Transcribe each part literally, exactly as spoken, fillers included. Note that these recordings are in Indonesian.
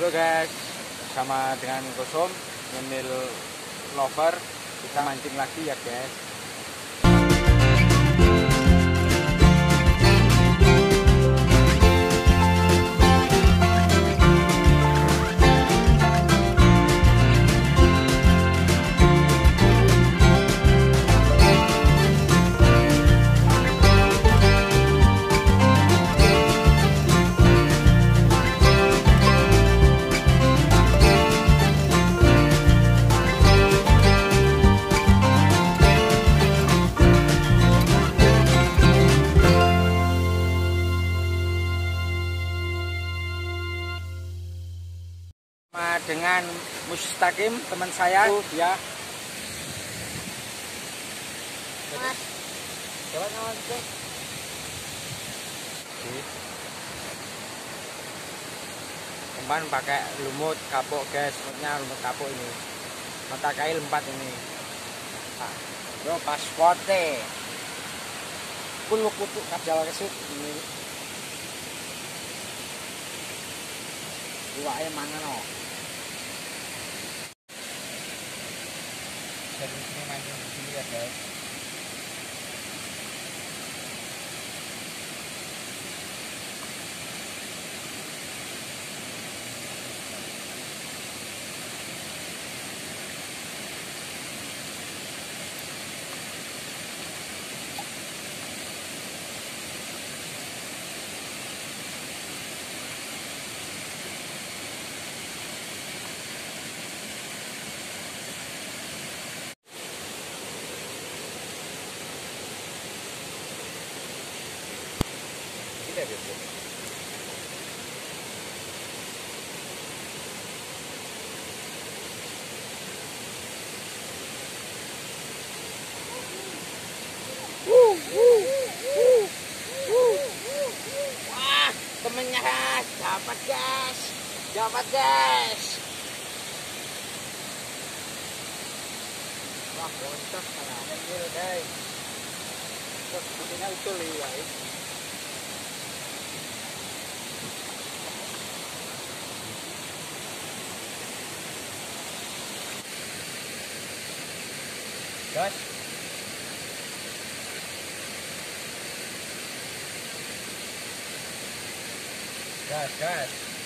Halo guys, bersama dengan Kosum, Ngemil Lover, kita mancing lagi ya guys. Dengan Mustaqim teman saya tuh ya. Mas. Coba kawan tuh. Kemarin pakai lumut kapuk guys, lumutnya lumut kapuk ini. Mata kail empat ini. Nah, bro pasporte. Pun kutuk kajal kesut ini. Iwake mangan oh. Dari sini mancing di sini ya guys. Tidak bisa. Wuh, wuh, wuh, wuh. Wah, temennya guys, dapat guys, dapat guys. Wah, boncos karena ambil guys. Terus putihnya utul ya. Gas. Gas, gas.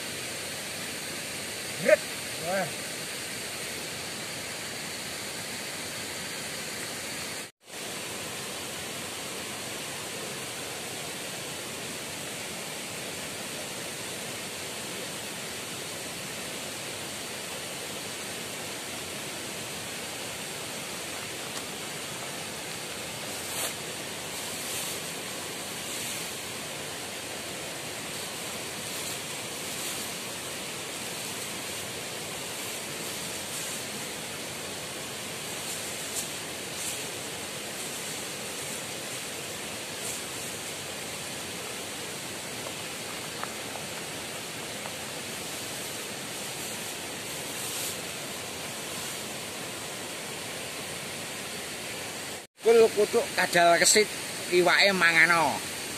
Gret. Wah. Kul kutuk kadal kesit iwake mangano.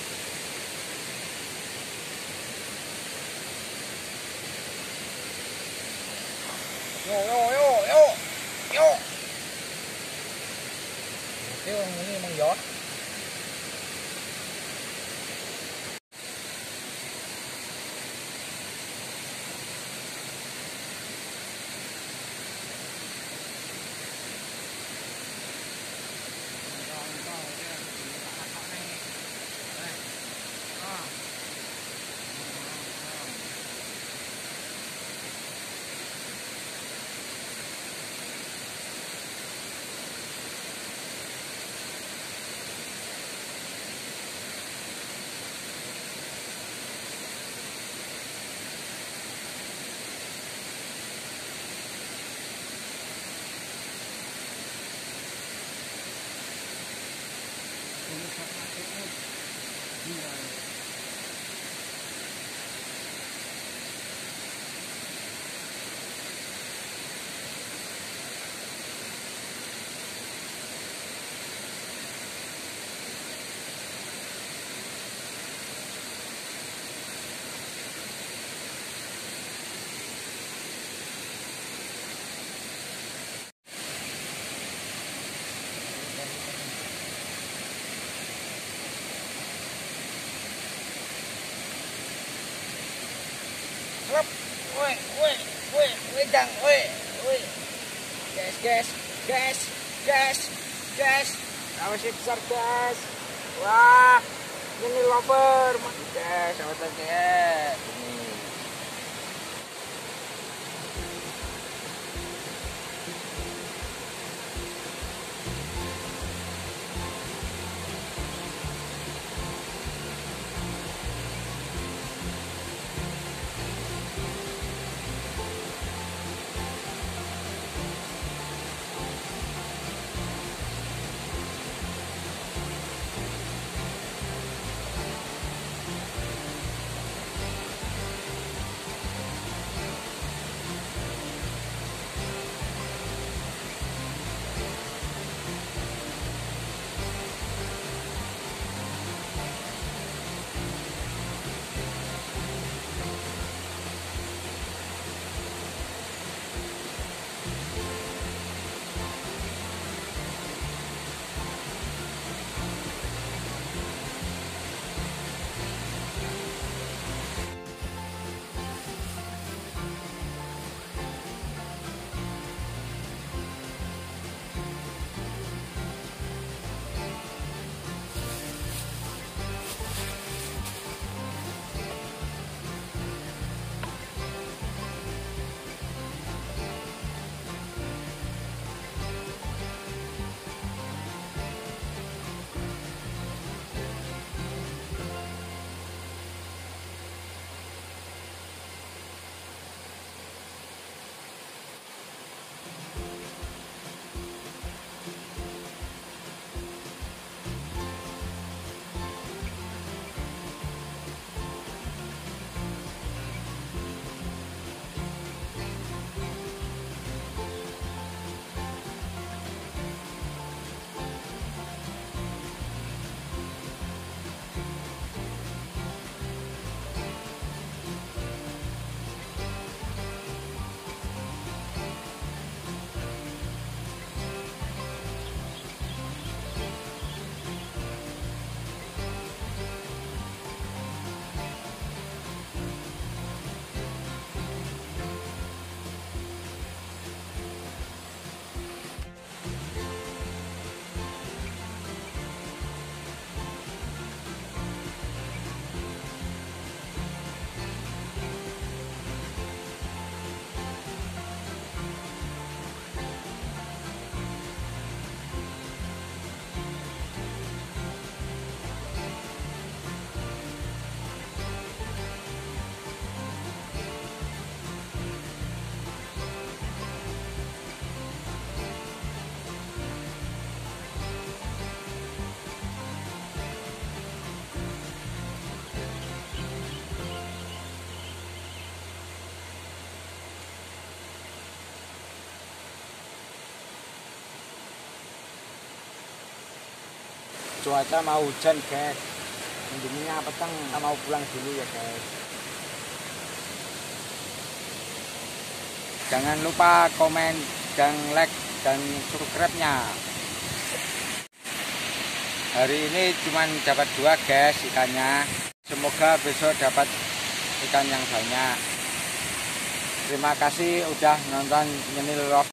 Yo yo yo yo. Yo. Itu ini emang yo. mantap. Woi, woi, woi, wedang, woi, woi. Gas, gas, gas, gas, gas. Awas besar gas. Wah, ini lover, gas, awas gas. Ini. Cuaca mau hujan guys, mendingnya petang kita mau pulang dulu ya guys. Jangan lupa komen dan like dan subscribe-nya. Hari ini cuma dapat dua guys ikannya, semoga besok dapat ikan yang banyak. Terima kasih udah nonton Nyenil Love.